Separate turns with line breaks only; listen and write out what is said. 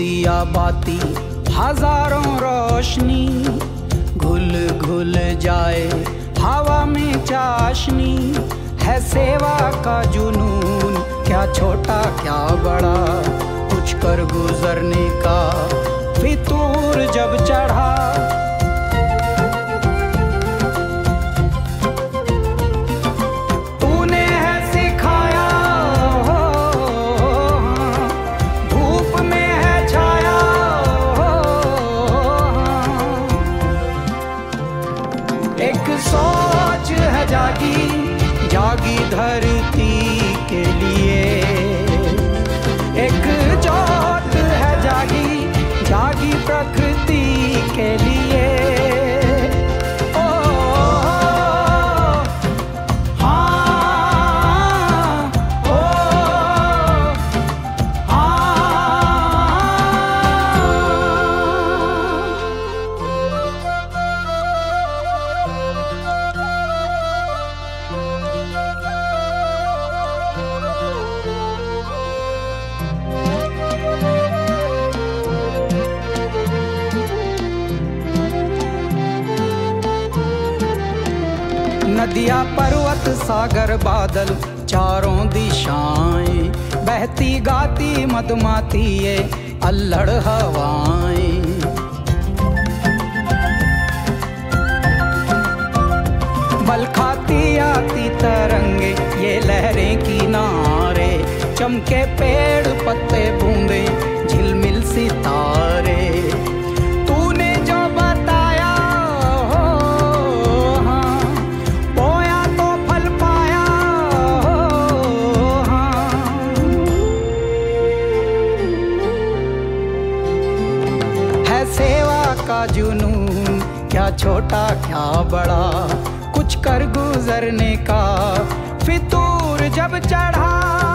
दिया बाती हजारों रोशनी, घुल घुल जाए हवा में चाशनी। है सेवा का जुनून, क्या छोटा क्या बड़ा, कुछ कर गुजरने का फितूर जब चढ़ा। तूने है सिखाया हो, धूप में है छाया हो। एक सोच है जागी जागी धरती के लिए, एक जोत है जागी जागी प्रकृति के लिए। ओ हाँ, ओ नदियाँ पर्वत सागर बादल चारों दिशाएं, बहती गाती मधुमाती ये अल्हड़ हवाएं। बल खाती आती तरंगे ये लहरें किनारे, चमके पेड़ पत्ते बूंदे झिलमिल सितारे। सेवा का जुनून, क्या छोटा क्या बड़ा, कुछ कर गुजरने का फितूर जब चढ़ा।